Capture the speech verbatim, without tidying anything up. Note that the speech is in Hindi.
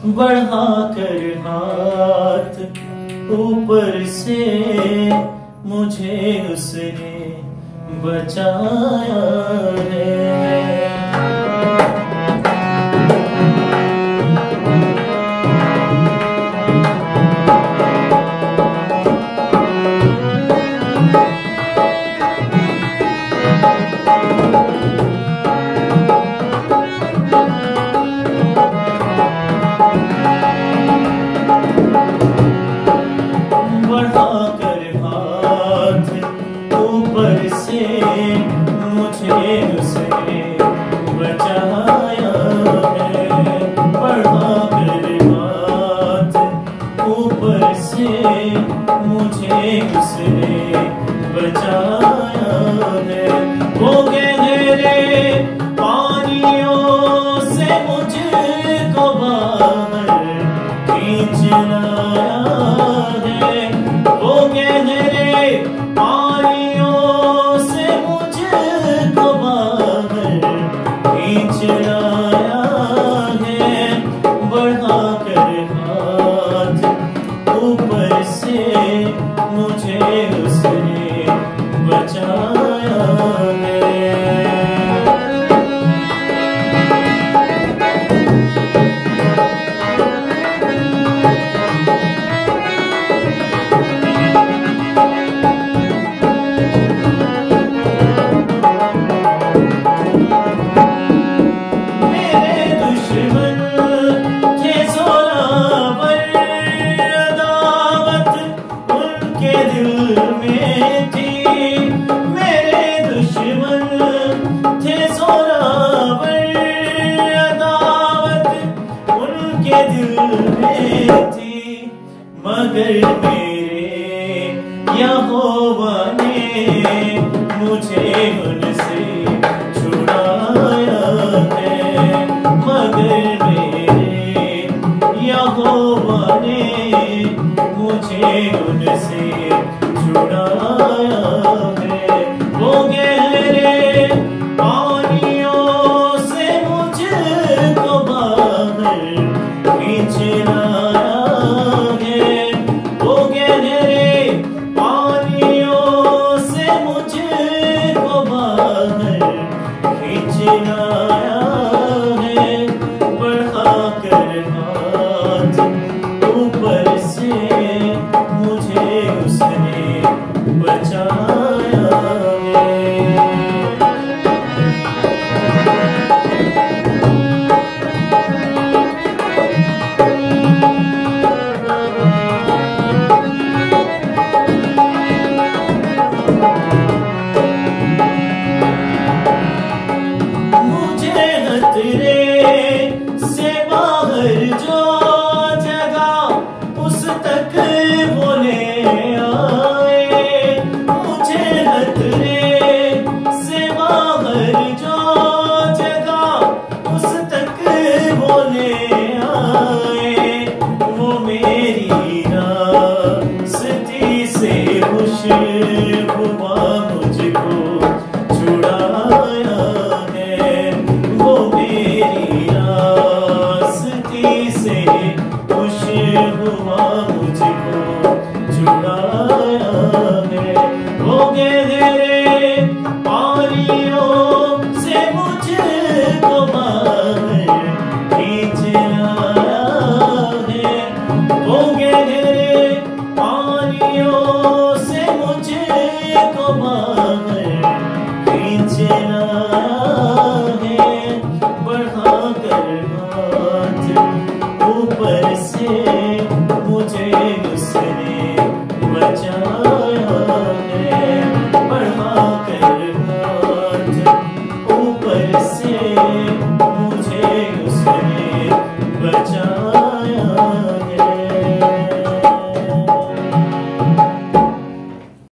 बढ़ा कर हाथ ऊपर से मुझे उसने बचाया है। ऊपर से मुझे उसने बचाया है। बढ़ा कर हाथ ऊपर से मुझे उसने बचाया है। वो गहरे पानियों से मुझको बाहर खींच लाया है। वो गहरे पानियों से मुझको बाहर खींच लाया है। बढ़ा कर हाथ ऊपर से मुझे उसने बचाया है। मगर मेरे यहोवा ने मुझे उनसे छुड़ाया है। मगर मेरे यहोवा ने मुझे उनसे छुड़ाया है। वो गहरे पानियों से मुझको बाहर खींच लाया है। वो गहरे पानियों से मुझको बाहर खींच लाया है। बढ़ा कर हाथ ऊपर से मुझे उसने बचाया है। से बाहर जो जगह उस तक वो ले आए। मुझे खतरे से बाहर जो जगह उस तक वो ले आए। वो मेरी रास्ते से खुशबुआ मुझको छुड़ाया है। वो मेरी से खुशबुआ मुझको छुड़ाया है। वो गहरे पानियों से मुझको बाहर खींच लाया है। वो गहरे पानियों से मुझको बाहर खींच लाया है। बढ़ा कर ऊपर से मुझे उसने बचाया।